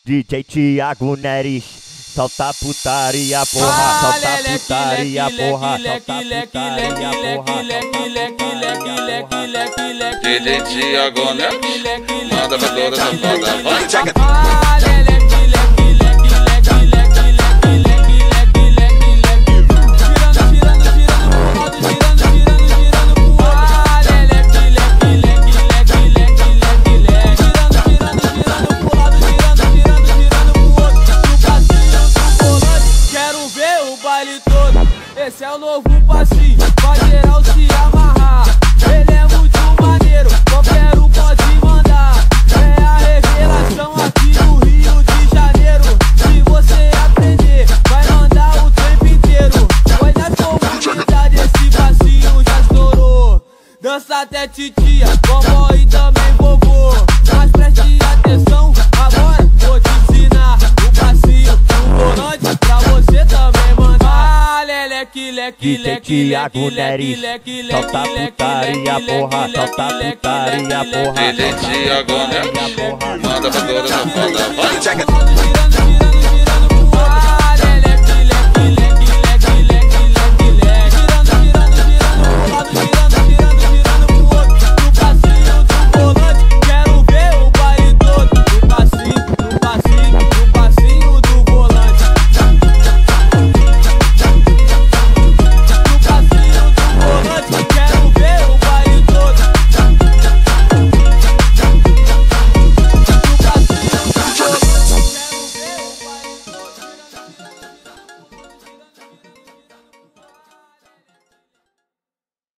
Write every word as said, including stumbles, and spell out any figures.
D J Thiago Neres, solta putaria, porra, solta putaria, porra, solta putaria, porra. D J Thiago Neres, manda pra toda essa foda, vai. Esse é o novo passinho, vai geral se amarrar. Ele é muito maneiro, qualquer um pode mandar. É a revelação aqui no Rio de Janeiro. Se você aprender, vai mandar o tempo inteiro. Foi na comunidade, esse passinho já estourou. Dança até titia, vovó e também vovô. Mas preste atenção, agora vou te ensinar o passinho do volante pra você também mandar. D J Thiago Neres, solta putaria, porra, solta putaria, porra. D J Thiago Neres, manda pra toda essa foda, vai.